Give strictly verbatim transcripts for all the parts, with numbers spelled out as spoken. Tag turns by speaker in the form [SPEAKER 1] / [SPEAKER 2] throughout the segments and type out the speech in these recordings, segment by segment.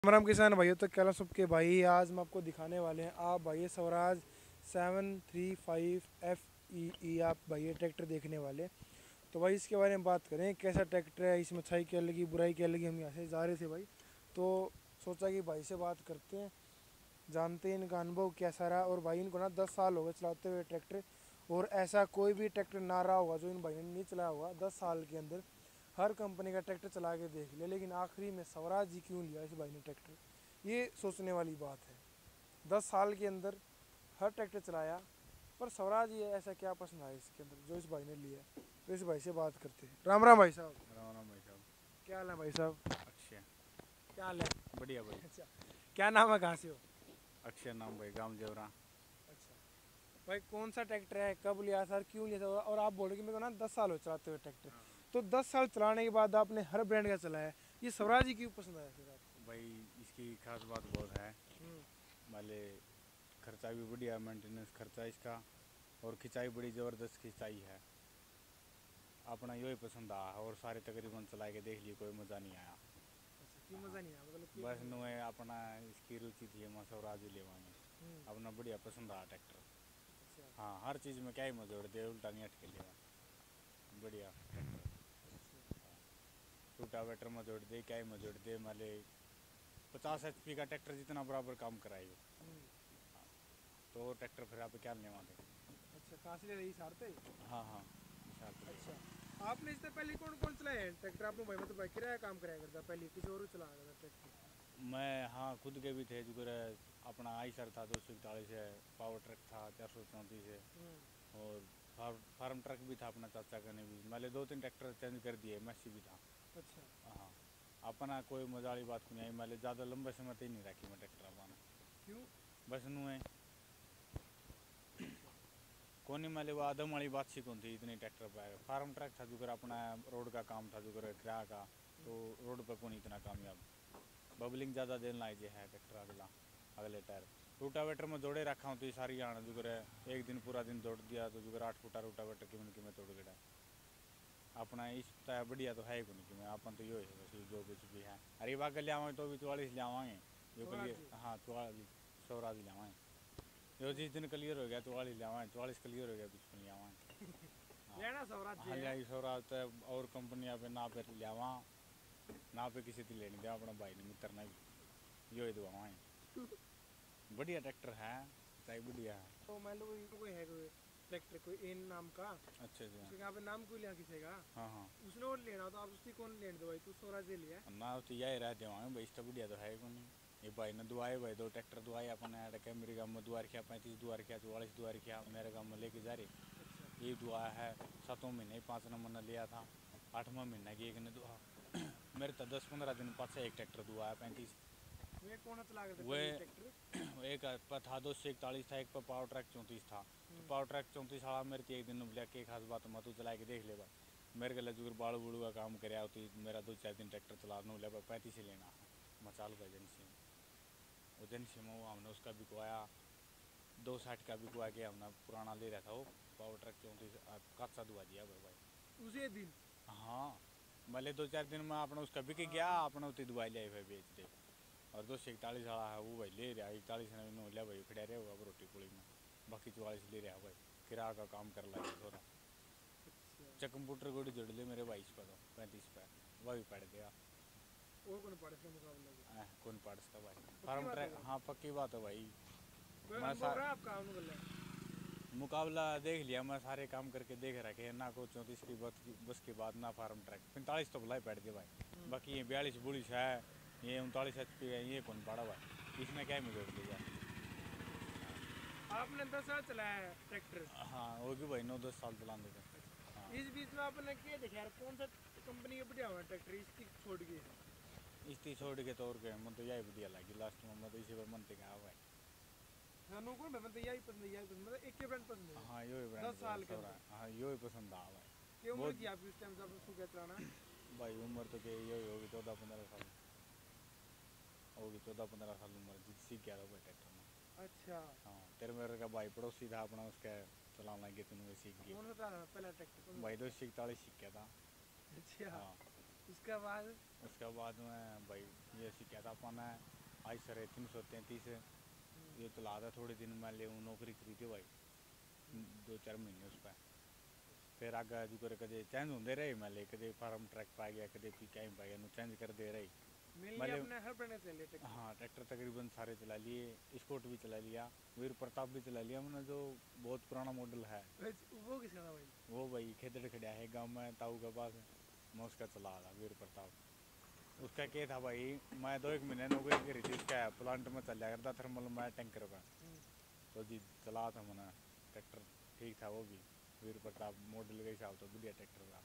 [SPEAKER 1] राम राम किसान भाइयों, तो कैला सबके भाई। आज हम आपको दिखाने वाले हैं आप भाई Swaraj seven three five F E E आप भाई ट्रैक्टर देखने वाले। तो भाई इसके बारे में बात करें, कैसा ट्रैक्टर है, इसमें अच्छाई क्या लगी बुराई क्या लगी। हम यहाँ से जा रहे थे भाई, तो सोचा कि भाई से बात करते हैं, जानते हैं इनका अनुभव कैसा रहा। और भाई इनको ना दस साल हो गए चलाते हुए ट्रैक्टर, और ऐसा कोई भी ट्रैक्टर ना रहा होगा जो इन भाई ने नहीं चलाया होगा दस साल के अंदर। हर कंपनी का ट्रैक्टर चला के देख लिया, लेकिन आखिरी में स्वराज जी क्यों लिया इस भाई ने ट्रैक्टर, ये सोचने वाली बात है। दस साल के अंदर हर ट्रैक्टर चलाया, पर स्वराज ये ऐसा क्या पसंद आया इसके अंदर जो इस भाई ने लिया। तो इस भाई से बात करते हैं। राम राम भाई साहब।
[SPEAKER 2] राम राम भाई साहब।
[SPEAKER 1] क्या हाल है भाई साहब?
[SPEAKER 2] अक्षय।
[SPEAKER 1] क्या हाल है?
[SPEAKER 2] बढ़िया भाई।
[SPEAKER 1] अच्छा, क्या नाम है, कहाँ से हो?
[SPEAKER 2] अक्षय नाम भाई, गांव जेवरा।
[SPEAKER 1] अच्छा भाई, कौन सा ट्रैक्टर है, कब लिया था और क्यों लिया था? और आप बोल रहे कि मेरे को ना दस साल हो चलाते हुए ट्रैक्टर, तो दस साल चलाने के बाद आपने हर ब्रांड का चलाया, ये स्वराज ही क्यों पसंद आया फिर आपको?
[SPEAKER 2] भाई इसकी खास बात बहुत है। माले खर्चा भी बढ़िया, मेंटेनेंस खर्चा इसका, और खिंचाई बड़ी ज़बरदस्त खिंचाई है। अपना यो ही पसंद आया, और सारे तकरीबन चला के देख लिए, कोई मज़ा नहीं आया।
[SPEAKER 1] अच्छा, क्यों मज़ा नहीं आया, मतलब क्यों
[SPEAKER 2] बस
[SPEAKER 1] पसंद
[SPEAKER 2] नुए
[SPEAKER 1] आया?
[SPEAKER 2] अपना इसकी रुचि थी, मैं स्वराज ही लेवा में।
[SPEAKER 1] हम्म,
[SPEAKER 2] अपना बढ़िया पसंद आया ट्रैक्टर।
[SPEAKER 1] अच्छा
[SPEAKER 2] हाँ, हर चीज़ में क्या ही मजोड़ दे, उल्टा नहीं अटके लेवा। बढ़िया ट्रैक्टर।
[SPEAKER 1] अच्छा।
[SPEAKER 2] रोटावेटर में जोड़ दे, क्या ही में जोड़ दे। माले पचास एच पी का ट्रैक्टर जितना बराबर काम कराएगा।
[SPEAKER 1] हम्म,
[SPEAKER 2] तो वो ट्रैक्टर फिर आप क्या लेवा थे।
[SPEAKER 1] अच्छा, कहाँ से ले रही सार पे?
[SPEAKER 2] हाँ हाँ, विशाल पे।
[SPEAKER 1] अच्छा, आपने इससे पहले कौन कौन चलाया है ट्रैक्टर? आपने भाई मतलब भाई किराया काम कराया करता, पहले किसी और को चला करता ट्रैक्टर?
[SPEAKER 2] मैं हाँ खुद के भी थे, जो करे अपना आई सर था, दो सौ इकतालीस है। पावर ट्रक था चार सौ चौंतीस है।
[SPEAKER 1] हम्म,
[SPEAKER 2] और फार, फार्म ट्रक भी था अपना चाचा का ने भी। मैंने दो तीन ट्रैक्टर चेंज कर दिए, मैसी भी था।
[SPEAKER 1] अच्छा,
[SPEAKER 2] हाँ, अपना कोई मजा वाली बात को नहीं आई। मैंने ज़्यादा लंबे समय तक नहीं रखी मैं ट्रैक्टर अपना।
[SPEAKER 1] क्यों?
[SPEAKER 2] बस नू है
[SPEAKER 1] अच्छा,
[SPEAKER 2] कोनी माले वो आदम वाली बात सी कौन थी इतनी ट्रैक्टर पे। फार्म ट्रक था जो कर अपना रोड का काम था, जो कर किराया का। तो रोड पे कौन इतना कामयाब। बबलिंग ज़्यादा देने लाए है ट्रैक्टर अगला, अगले टायर। रूटावेटर में जोड़े रखा हूँ तो ये सारी आना जो करे एक दिन पूरा दिन जोड़ दिया तो जो कर आठ फुटा रूटावेटर की मन की मैं तोड़ गया। अपना इस तय बढ़िया तो है ही नहीं कि मैं अपन तो यो है बस जो कुछ भी है। अरे बाग ले आवेंगे तो भी चौवालीस ले आवेंगे जो
[SPEAKER 1] स्वराज
[SPEAKER 2] कलिए।
[SPEAKER 1] जी।
[SPEAKER 2] हाँ, चौवालीस सौराज ले आवेंगे। जो जिस दिन क्लियर हो गया चौवालीस ले आवेंगे, चौवालीस क्लियर हो गया पिछले ले आवेंगे। हाँ
[SPEAKER 1] लेना स्वराज जी
[SPEAKER 2] हाँ,
[SPEAKER 1] है।
[SPEAKER 2] लिया सौराज तो और कंपनियाँ पे ना पे ले आवा, ना पे किसी की लेनी दे अपना भाई ने मित्र ने भी यो ही दुआवाएँ। बढ़िया ट्रैक्टर है, चाहे बढ़िया है।
[SPEAKER 1] तो मान लो कोई कोई है कोई ट्रैक्टर कोई एन नाम का,
[SPEAKER 2] अच्छा अच्छा।
[SPEAKER 1] उसके यहाँ पे नाम कोई लिया किसी का,
[SPEAKER 2] हाँ हाँ,
[SPEAKER 1] उसने और लेना तो आप उसकी कौन लेने दो भाई, तू स्वराज ले लिया।
[SPEAKER 2] ना तो यही रहते वहाँ भाई, इसका बढ़िया तो है कौन। ये भाई ने दुआए भाई, दो ट्रैक्टर दुआए अपने अटके। मेरे गाँव में दुआ रखा पैंतीस दुआ रखा, चौवालीस दुआ रखा मेरे गाँव में लेके जा
[SPEAKER 1] अच्छा,
[SPEAKER 2] रही। ये दुआ है सातों महीने पाँच नंबर ने लिया था। आठवां महीना की एक ने दुआ मेरे तो दस पंद्रह दिन पास एक ट्रैक्टर दुआ है पैंतीस।
[SPEAKER 1] वे कौन चला करते
[SPEAKER 2] वे
[SPEAKER 1] पहले ट्रैक्टर?
[SPEAKER 2] एक पर था दो सौ इकतालीस था, एक पर पावर ट्रैक चौंतीस था। तो पावर ट्रैक चौंतीस वाला मेरे तो एक दिन बोला के खास बात मैं तू चला के देख ले भाई। मेरे गले जुगर बाड़ू बूड़ू का काम करे होती मेरा दो चार दिन ट्रैक्टर चला ले भाई, पैंतीस ही लेना है मचाल भाई एजेंसी में। एजेंसी में वो हमने उसका बिकवाया, दो साठ का बिकवा के हमने पुराना ले रहा था वो पावर ट्रैक चौंतीस कच्चा दुआ दिया भाई भाई।
[SPEAKER 1] उसी दिन?
[SPEAKER 2] हाँ, भले दो चार दिन में अपना उसका बिक गया, अपना उतनी दवाई ले भाई बेच दे। और दो सौ इकतालीस वाला है वो भाई ले रहा, इकतालीस ने इन्होंने लिया भाई खड़ा रहेगा अब रोटी पुड़ी में। बाकी चौवालीस ले रहा भाई, किराया का काम कर लगे थोड़ा।
[SPEAKER 1] अच्छा,
[SPEAKER 2] च कंप्यूटर गोड़ी जोड़ ले मेरे बाईस पे तो पैंतीस पे वह भी पड़ गया।
[SPEAKER 1] और कौन पड़े इसका मुकाबला में?
[SPEAKER 2] आह, कौन पड़ता भाई
[SPEAKER 1] पक्की
[SPEAKER 2] फार्म
[SPEAKER 1] बात है
[SPEAKER 2] ट्रैक।
[SPEAKER 1] भाई?
[SPEAKER 2] हाँ पक्की बात है भाई।
[SPEAKER 1] कोई
[SPEAKER 2] मैं
[SPEAKER 1] अनुभव
[SPEAKER 2] सा
[SPEAKER 1] रहा आपका अनुभव है?
[SPEAKER 2] मुकाबला देख लिया, मैं सारे काम करके देख रखे ना को चौंतीस की बस की बस के बाद ना फार्म ट्रैक पैंतालीस तो भलाई पड़ गए भाई। बाकी ये बयालीस बुलिस है, ये उनतालीस एच पी है, ये कौन पड़ा भाई, इसमें क्या ही जोड़ लिया।
[SPEAKER 1] आपने दस साल चलाया है ट्रैक्टर?
[SPEAKER 2] हाँ होगी भाई, नौ दस साल चला देते। हाँ,
[SPEAKER 1] इस बीच में आपने क्या देखा यार, कौन सा कंपनी का बढ़िया हुआ ट्रैक्टर इसकी छोड़ के?
[SPEAKER 2] इस्ती छोड़ के तो और गए मन तो यही बढ़िया लगी लास्ट में, मैं तो इसी पर मन तक आया भाई।
[SPEAKER 1] सानू को मैं तो यही पसंद है, यही पसंद, मतलब एक ही ब्रांड पसंद है।
[SPEAKER 2] हाँ यो ही ब्रांड
[SPEAKER 1] दस साल के
[SPEAKER 2] सब
[SPEAKER 1] अंदर?
[SPEAKER 2] रहा। हाँ यो ही पसंद आ भाई।
[SPEAKER 1] क्या उम्र
[SPEAKER 2] बहुत
[SPEAKER 1] की आपकी उस टाइम से आपने उसको क्या चलाना?
[SPEAKER 2] भाई उम्र तो क्या यो ही होगी, चौदह पंद्रह साल होगी, चौदह पंद्रह साल उम्र जित सीख गया था भाई ट्रैक्टर में।
[SPEAKER 1] अच्छा,
[SPEAKER 2] हाँ, तेरे मेरे का भाई पड़ोसी था अपना, उसका चलाना लगे तुम सीख
[SPEAKER 1] कौन
[SPEAKER 2] गए
[SPEAKER 1] सा चलाना पहला ट्रैक्टर कौन सा
[SPEAKER 2] भाई। दो
[SPEAKER 1] चलाया?
[SPEAKER 2] सौ इकतालीस सीख गया था।
[SPEAKER 1] अच्छा,
[SPEAKER 2] हाँ
[SPEAKER 1] उसके बाद
[SPEAKER 2] उसके बाद में भाई ये सीखा था अपन आई सर तीन सौ तैंतीस ये चला था थोड़े दिन में ले नौकरी करी थी भाई दो चार महीने उस पर फिर आगे जो करे कदे चेंज होते रहे मैं ले कदे फार्म ट्रैक पा गया कदे पी क्या पा गया चेंज कर दे रही
[SPEAKER 1] मैंने अपने हर ब्रांड चला लिया ट्रैक्टर।
[SPEAKER 2] हाँ ट्रैक्टर तकरीबन सारे चला लिए स्कॉट भी चला लिया वीर प्रताप भी चला लिया मैंने जो बहुत पुराना मॉडल है।
[SPEAKER 1] वो किसका था भाई?
[SPEAKER 2] वो भाई खेतड़ खड़ा है गाँव में ताऊ के पास मैं उसका चला रहा वीर प्रताप। उसका क्या था भाई मैं दो एक महीने नौकरी करी थी उसका प्लांट में चल जाया करता थर्मल में टैंकर पर तो जी चला था मैंने ट्रैक्टर ठीक था वो भी वीर प्रताप मॉडल के हिसाब से बढ़िया ट्रैक्टर था।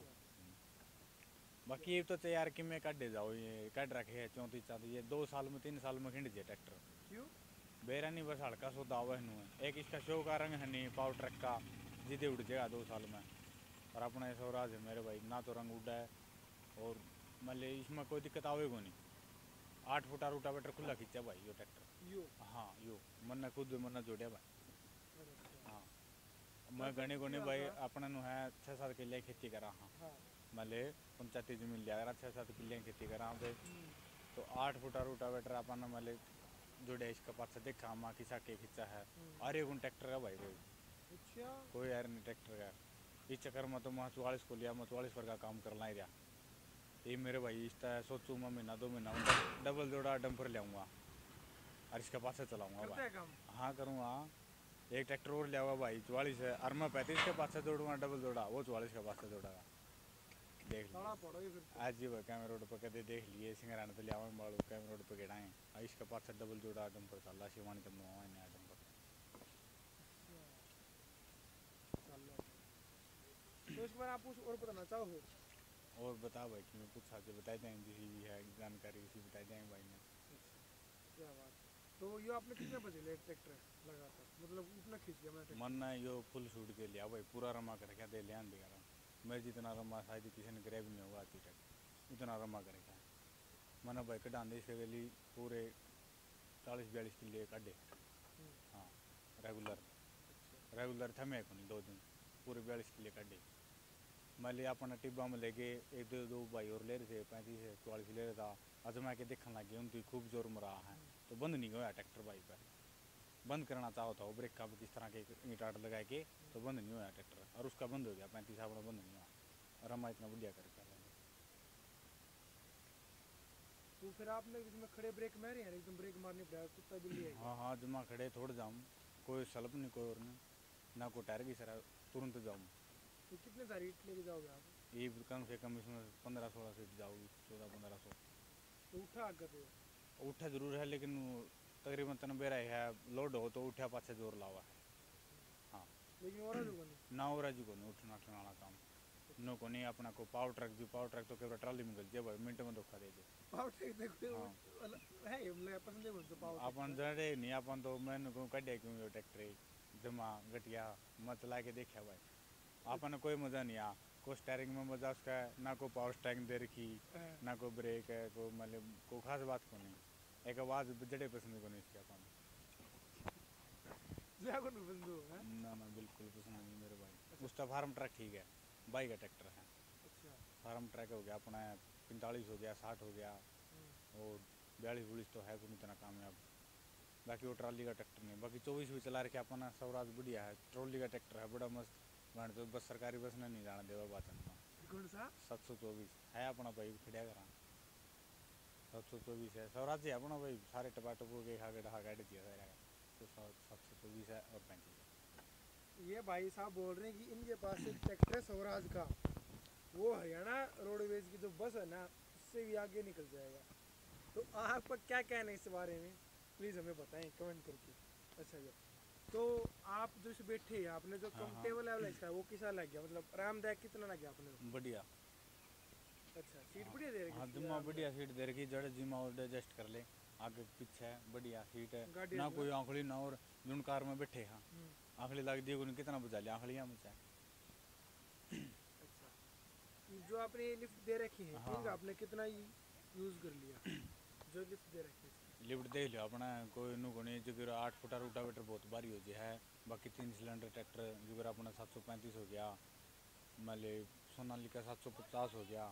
[SPEAKER 2] बाकी ये तो तैयार कि मैं काटे जाओ ये काट रखे है चौंतीस चालीस ये दो साल में तीन साल में खिंड जाए ट्रैक्टर।
[SPEAKER 1] क्यों?
[SPEAKER 2] बेरा नहीं बस हल्का सो दावा है एक इसका शो का रंग है नहीं पावर ट्रक का जिदे उड़ जाएगा दो साल में और अपना स्वराज है मेरे भाई ना तो रंग उड़ा है और मतलब इसमें कोई दिक्कत आवेगा नहीं। आठ फुटा रूटावेटर खुला खींचा भाई यो ट्रैक्टर
[SPEAKER 1] यो
[SPEAKER 2] हाँ यो मन खुद मन जोड़िया भाई। हाँ मैं गणे गुणे भाई अपने नु है छः सात किले खेती करा हाँ मले पंचायती जमीन लिया करा छः सात किले खेती करा पे तो आठ फुटा रूटावेटर अपन मले जोड़े इसका पास देखा माँ किसा के खींचा है अरे कौन ट्रैक्टर का भाई कोई
[SPEAKER 1] अच्छा
[SPEAKER 2] कोई यार नहीं ट्रैक्टर का इस चक्कर में तो मैं चौवालीस को लिया मैं चौवालीस पर का काम करना ही रहा ये मेरे भाई इस तरह सोचूँ मैं महीना दो महीना डबल जोड़ा डंपर ले आऊँगा और इसके पास से चलाऊँगा भाई। हाँ करूँगा एक ट्रैक्टर और लिया हुआ भाई चौवालीस है और मैं पैंतीस के पास से जोड़ूंगा डबल जोड़ा वो चौवालीस के पास से जोड़ागा देख लिया आज ही भाई कैमरा रोड पर कदे देख लिए सिंगरान तो लिया बाड़ू कैमरा रोड पर गेड़ाएँ और इसके पास से डबल जोड़ा डंपर चल रहा शिवानी तब नया नया डंपर।
[SPEAKER 1] तो इस बार आप कुछ और बताना चाहोगे?
[SPEAKER 2] और बता भाई कि मैं कुछ साथ बताई देंगे जिसी भी है जानकारी उसी बताई देंगे भाई ने।
[SPEAKER 1] क्या बात तो ये आपने कितने बजे ले ट्रैक्टर लगा था मतलब इतना खींच लिया मैंने
[SPEAKER 2] मन ने यो फुल शूट के लिया भाई पूरा रमा कर क्या दे लिया दिखा रहा मैं जितना रमा शायद किसी ने करे भी नहीं होगा अभी तक इतना रमा करे क्या मैंने भाई कटा दे इसके गली पूरे चालीस बयालीस किले काटे हाँ रेगुलर रेगुलर था मैं को नहीं दो दिन पूरे बयालीस किले काटे मैं लिया अपना टिब्बा में लेके एक दो दो भाई और ले रहे थे पैंतीस चौवालीस ले रहा था अजमा के देखने लगे उनकी खूब जोर में रहा है तो बंद नहीं गया ट्रैक्टर बाइक पर बंद करना चाहो तो ब्रेक का किस तरह के ईंट लगा के तो बंद नहीं हुआ ट्रैक्टर और उसका बंद हो गया पैंतीस अपना बंद नहीं हुआ और हम इतना बढ़िया कर
[SPEAKER 1] तो फिर आपने इसमें खड़े ब्रेक मारे हैं एकदम ब्रेक मारने पड़ा कुत्ता बिल्ली है
[SPEAKER 2] हाँ हाँ जमा खड़े थोड़ जाऊँ कोई सल्प नहीं कोई और नहीं ना कोई टायर की सर तुरंत जाऊँ।
[SPEAKER 1] तो कितने तारीख लेके जाओगे आप?
[SPEAKER 2] ये कम से कम इसमें पंद्रह सोलह सीट जाओगी चौदह पंद्रह सौ
[SPEAKER 1] तो उठा आगे पे
[SPEAKER 2] उठा जरूर है लेकिन तकरीबन तन बेरा है लोड हो तो उठा पाछे जोर लावा है हाँ
[SPEAKER 1] लेकिन और जो नहीं
[SPEAKER 2] ना और जी को नहीं उठना उठने वाला काम नो को नहीं अपना को पावर ट्रक जो पावर ट्रक तो केवल ट्राली में गल भाई मिनट में धोखा दे दे
[SPEAKER 1] पावर ट्रक देखो है मतलब पसंद है मुझे पावर
[SPEAKER 2] अपन जड़े नहीं अपन तो मैंने को कटे क्यों यो ट्रैक्टर जमा गटिया मत चला के देखा भाई अपन कोई मजा नहीं आ को स्टेयरिंग में मजा उसका ना को पावर स्टेयरिंग दे रखी ना को ब्रेक है को मतलब को खास बात को नहीं एक आवाज जड़े पसंद को नहीं इसके अपन
[SPEAKER 1] को नहीं पसंद है
[SPEAKER 2] ना ना बिल्कुल पसंद नहीं मेरे भाई उसका फार्म ट्रक ठीक है बाइक का ट्रैक्टर है
[SPEAKER 1] अच्छा
[SPEAKER 2] फार्म ट्रक हो गया अपना पैंतालीस हो गया साठ हो गया और बयालीस बयालीस तो है कोई इतना कामयाब बाकी वो ट्रॉली का ट्रैक्टर नहीं बाकी चौबीस भी चला रखे अपना स्वराज बढ़िया है ट्रॉली का ट्रैक्टर है बड़ा मस्त बन तो बस सरकारी बस ने नहीं जाना देवा बात
[SPEAKER 1] कौन सा
[SPEAKER 2] सात सौ चौबीस है अपना भाई खड़िया करा सात सौ चौबीस है स्वराज है अपना भाई सारे टपा टपो के खा के ढहा गाड़ी दिया सारा तो सात सौ चौबीस है और पैंतीस है।
[SPEAKER 1] ये भाई साहब बोल रहे हैं कि इनके पास एक ट्रैक्टर है स्वराज का वो हरियाणा रोडवेज की जो बस है ना उससे भी आगे निकल जाएगा तो आपका क्या कहना है इस बारे में प्लीज़ हमें बताएं कमेंट करके। अच्छा जी तो आप जो इसे बैठे हैं आपने जो कंफर्टेबल है इसका वो किसा लग गया मतलब आरामदायक कितना लग गया आपने?
[SPEAKER 2] बढ़िया
[SPEAKER 1] अच्छा सीट बढ़िया दे रखी
[SPEAKER 2] हाँ जिम्मा बढ़िया सीट दे रखी जड़े जिम्मा और एडजस्ट कर ले आगे पीछे है बढ़िया सीट है ना कोई आंखली ना और जुन कार में बैठे हाँ आंखली लग दी उन्हें कितना बजा लिया आंखलियाँ मुझे।
[SPEAKER 1] अच्छा जो आपने लिफ्ट दे रखी है हाँ। आपने कितना यूज़ कर लिया जो लिफ्ट दे रखी है?
[SPEAKER 2] लिफ्ट देख लो अपना कोई नु को नहीं जो आठ फुटा रूटावेटर बहुत भारी हो गया है बाकी तीन सिलेंडर ट्रैक्टर जो अपना सात सौ पैंतीस हो गया मतलब सोनालिका सात सौ पचास हो गया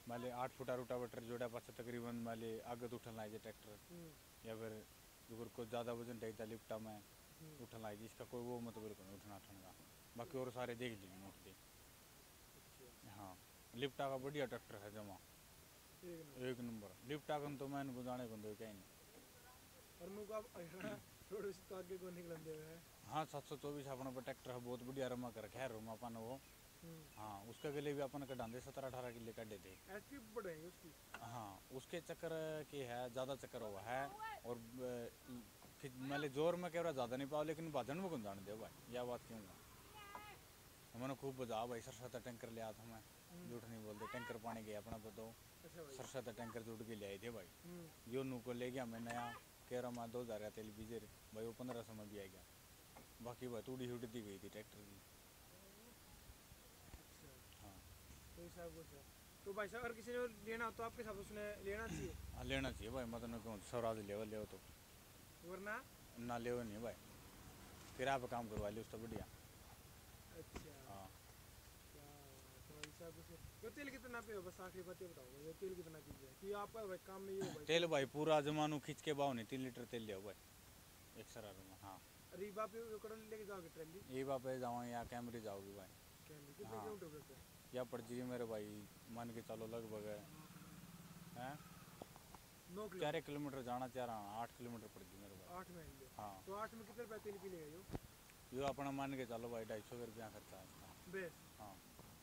[SPEAKER 2] माले आठ फुटा रोटावेटर जोड़ा पाछा तकरीबन माले आगे तो उठन लाए ट्रैक्टर
[SPEAKER 1] हम्म,
[SPEAKER 2] या फिर जो को ज़्यादा वजन चाहिए लिफ्टा में
[SPEAKER 1] हम्म,
[SPEAKER 2] उठन लाए इसका कोई वो मतलब नहीं उठना उठन का बाकी और सारे देख ली नोट दे।
[SPEAKER 1] अच्छा
[SPEAKER 2] हाँ लिफ्टा का बढ़िया ट्रैक्टर है जमा
[SPEAKER 1] एक नंबर।
[SPEAKER 2] एक नंबर लिफ्टा कन तो मैं इनको जाने को दो क्या नहीं।
[SPEAKER 1] और मुझको आप थोड़े से तो आगे को निकलन दे है।
[SPEAKER 2] हाँ सात सौ चौबीस अपने पर ट्रैक्टर है बहुत बढ़िया रमा कर खैर रूम अपन वो
[SPEAKER 1] हम्म,
[SPEAKER 2] हाँ उसके लिए भी अपन कढ़ाते सत्रह अठारह किले कढ़े थे।
[SPEAKER 1] एचपी बढ़ेंगे उसकी।
[SPEAKER 2] हाँ उसके चक्कर के है ज़्यादा चक्कर हुआ है और मैंने जोर में कह रहा ज़्यादा नहीं पाओ लेकिन भाजन में कौन जाने दे भाई यह बात क्यों है। मैंने खूब बजा भाई सरसा टैंकर लिया था मैं झूठ नहीं बोलते टैंकर पानी गया अपना बताओ
[SPEAKER 1] अच्छा भाई।
[SPEAKER 2] सरसा टैंकर जुट के ले आए थे भाई
[SPEAKER 1] हम्म,
[SPEAKER 2] यो नू को ले गया मैं नया कह रहा मैं दो हज़ार तेल बीजे भाई वो पंद्रह सौ में भी आ गया बाकी भाई तूड़ी हुटती गई थी ट्रैक्टर की।
[SPEAKER 1] अच्छा
[SPEAKER 2] हाँ
[SPEAKER 1] तो हिसाब कुछ है। तो भाई साहब अगर किसी ने लेना हो तो आपके हिसाब से उसने लेना चाहिए,
[SPEAKER 2] हाँ लेना चाहिए भाई मतलब क्यों स्वराज लेवल ले तो
[SPEAKER 1] वरना।
[SPEAKER 2] ना ले नहीं भाई किराया पर काम करवा लियो उसका बढ़िया।
[SPEAKER 1] अच्छा
[SPEAKER 2] हाँ
[SPEAKER 1] क्या तो भाई साहब कुछ ये तेल कितना पे हो बस आखिरी बात ये बताओ ये तेल कितना पीजिए कि आपका भाई काम में ये हो भाई
[SPEAKER 2] तेल भाई पूरा जमानू खींच के बाव नहीं तीन लीटर तेल लिया भाई एक सरार में। हाँ
[SPEAKER 1] रीबा पे वो कड़न लेके जाओगे ट्रेली
[SPEAKER 2] ये बापे जाओ या कैमरे जाओगी भाई
[SPEAKER 1] कैमरे कितने
[SPEAKER 2] हाँ।
[SPEAKER 1] किलोमीटर पे पे
[SPEAKER 2] या पड़ जी मेरे भाई मान के चलो लगभग है
[SPEAKER 1] नौ किलो
[SPEAKER 2] चार किलोमीटर जाना चाह रहा आठ किलोमीटर पड़ जी मेरे भाई।
[SPEAKER 1] आठ में ले
[SPEAKER 2] हाँ
[SPEAKER 1] तो आठ में कितने रुपए तेल पी लेगा यो
[SPEAKER 2] यो अपना मान के चलो भाई ढाई सौ रुपया खर्चा है इसका।
[SPEAKER 1] बेस
[SPEAKER 2] हाँ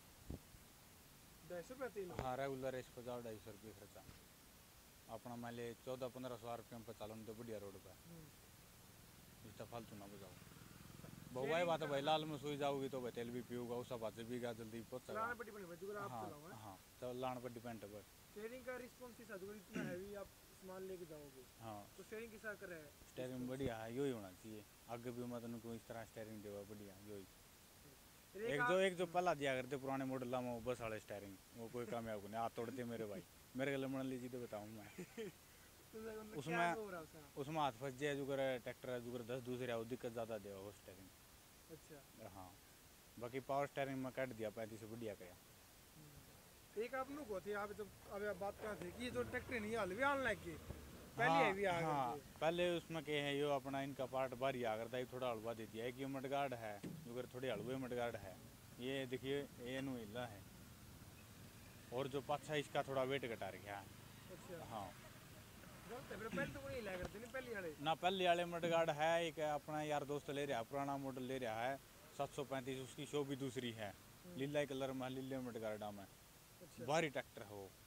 [SPEAKER 1] ढाई सौ रुपया तेल हो।
[SPEAKER 2] हाँ रेगुलर इस पर जाओ ढाई सौ रुपये खर्चा अपना मान ले चौदह पंद्रह सौ रुपये पर चलो तो बढ़िया रोड पर
[SPEAKER 1] हम्म,
[SPEAKER 2] इसका फालतू ना बजाओ बहु भाई बात है भाई लाल में सोई जाओगी तो भाई तेल भी पीऊगा उस बात भी गा जल्दी पहुंचेगा।
[SPEAKER 1] चलाना पट्टी बनी भाई जो आप
[SPEAKER 2] हाँ
[SPEAKER 1] चलाओ
[SPEAKER 2] हाँ तो लान पर डिपेंड है भाई।
[SPEAKER 1] स्टेयरिंग का रिस्पॉन्स इस अगर इतना हैवी आप सामान लेके जाओगे
[SPEAKER 2] हाँ
[SPEAKER 1] तो स्टेयरिंग किसा कर है
[SPEAKER 2] स्टेयरिंग बढ़िया है यही होना चाहिए आगे भी मतलब कोई इस तरह स्टेयरिंग देवा बढ़िया यही एक जो एक जो पहला दिया करते पुराने मॉडल में वो बस वाले स्टेयरिंग वो कोई कामयाब नहीं हाथ तोड़ते मेरे भाई मेरे गले मन लीजिए तो बताऊँ मैं उसमें उसमें हाथ फंस जाए जो कर ट्रैक्टर है जो कर दस दूसरे आओ दिक्कत ज़्यादा देगा वो स्टेयरिंग।
[SPEAKER 1] अच्छा
[SPEAKER 2] हाँ बाकी पावर स्टेयरिंग में काट दिया पैंतीस से बढ़िया करा।
[SPEAKER 1] एक आप लोग होते आप जब अब आप बात कर थे कि ये जो ट्रैक्टर नहीं हाल भी ऑनलाइन की पहले
[SPEAKER 2] हाँ,
[SPEAKER 1] है भी आ
[SPEAKER 2] हाँ
[SPEAKER 1] गए
[SPEAKER 2] पहले उसमें क्या है यो अपना इनका पार्ट बारी आ करता है थोड़ा हलवा दे दिया एक ये मडगार्ड है जो कर थोड़ी हलवे मडगार्ड है ये देखिए ये नु हिला है और जो पाछा इसका थोड़ा वेट घटा रखा है।
[SPEAKER 1] अच्छा
[SPEAKER 2] हाँ
[SPEAKER 1] गलत है फिर पहले तो वो नहीं लाया करते नहीं पहले वाले
[SPEAKER 2] ना पहले वाले मडगार्ड है एक अपना यार दोस्त ले रहा पुराना मॉडल ले रहा है सात सौ पैंतीस उसकी शो भी दूसरी है लीला कलर में लीले मडगार्डा में
[SPEAKER 1] अच्छा
[SPEAKER 2] भारी ट्रैक्टर है वो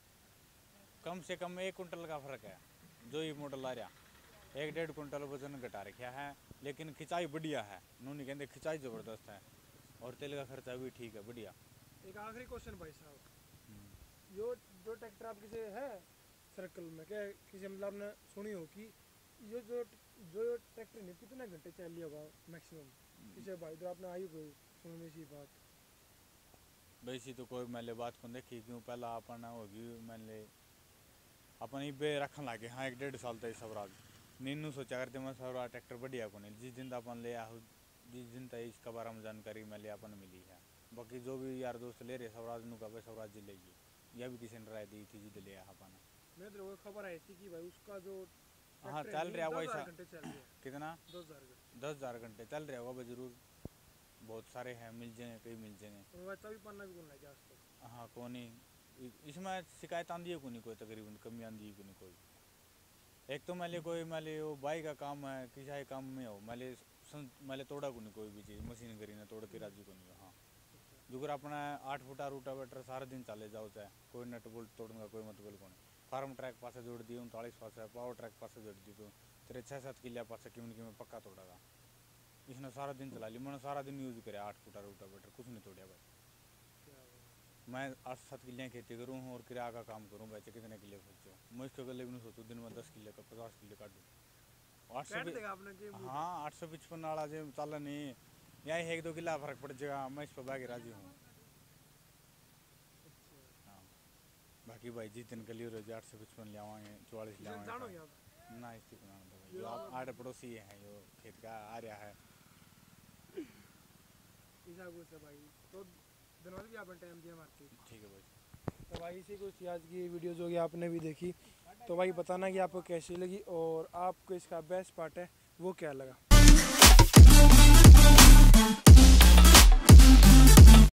[SPEAKER 2] कम से कम एक कुंटल का फर्क है जो ये मॉडल आ रहा एक डेढ़ कुंटल वजन घटा रखा है लेकिन खिंचाई बढ़िया है उन्होंने कहते खिंचाई ज़बरदस्त है और तेल का खर्चा भी ठीक है बढ़िया।
[SPEAKER 1] एक आखिरी क्वेश्चन भाई साहब यो जो ट्रैक्टर आपके से है सर्कल में क्या किसी मतलब आपने सुनी हो कि ये जो जो ट्रैक्टर नहीं कितने घंटे चल लिया होगा मैक्सिमम किसी भाई तो आपने आई कोई सुनने सी बात
[SPEAKER 2] वैसी तो कोई मैंने बात को देखी क्यों पहला अपन होगी मैंने अपन ही बे रखन लगे हाँ एक डेढ़ साल तक स्वराज नीनू सोचा करते मैं स्वराज ट्रैक्टर बढ़िया को नहीं जिस दिन अपन ले आ जिस दिन तक इसका बारे में जानकारी मैं ले अपन मिली है बाकी जो भी यार दोस्त ले रहे स्वराज नू का स्वराज जी लेगी या भी किसी ने राय दी थी जिद लिया अपन
[SPEAKER 1] मैं तो वो खबर आई थी कि भाई उसका जो
[SPEAKER 2] हाँ चल रहा
[SPEAKER 1] दस
[SPEAKER 2] वैसा
[SPEAKER 1] हजार घंटे चल रहा है
[SPEAKER 2] कितना
[SPEAKER 1] दस हजार घंटे
[SPEAKER 2] दस हज़ार घंटे चल रहा होगा जरूर बहुत सारे हैं मिल जाएंगे कई मिल जाएंगे।
[SPEAKER 1] और वैसा भी पन्ना भी कौन लगा आज तक
[SPEAKER 2] हाँ कौन नहीं इसमें शिकायत आंदी है को नहीं कोई तकरीबन कमी आंदी है को नहीं कोई एक तो मैंने कोई मैंने वो बाई का काम है किसी काम में हो मैंने मैंने तोड़ा को नहीं कोई भी चीज़ मशीन करी ना तोड़ के राजी को नहीं हो। हाँ जुगर अपना आठ फुटा रूटावेटर सारा दिन चले जाओ चाहे कोई नट बोल्ट तोड़ने का कोई मतलब को नहीं फार्म ट्रैक पास जोड़ दी उनतालीस पास पावर ट्रैक पास जोड़ दी तो तेरे छः सात किले पास कि में पक्का तोड़ागा इसने सारा दिन चला ली मैंने सारा दिन यूज़ करे आठ फुटा रूटावेटर कुछ नहीं तोड़िया भाई मैं आठ सात किले खेती करूँ और किराया का काम करूँ बच्चे कितने किले खर्चे मैं इसके गले भी नहीं सोचूँ दिन में दस किले का पचास किले काटूँ आठ सौ हाँ आठ सौ पचपन वाला जो चल नहीं यही एक दो किला फर्क पड़ जाएगा मैं इस पर बाकी राजी हूँ। हाँ बाकी भाई जिस दिन कली रोज आठ सौ पचपन ले आवाएंगे चौवालीस ले आवाएंगे ना इसकी बनाना तो भाई जो आप आठ पड़ोसी हैं जो खेत का आ रहा है
[SPEAKER 1] भाई तो धन्यवाद भी आपने टाइम दिया हमारे
[SPEAKER 2] ठीक है भाई।
[SPEAKER 1] तो भाई इसी कुछ थी आज की वीडियो जो कि आपने भी देखी। तो भाई बताना कि आपको कैसी लगी और आपको इसका बेस्ट पार्ट है वो क्या लगा।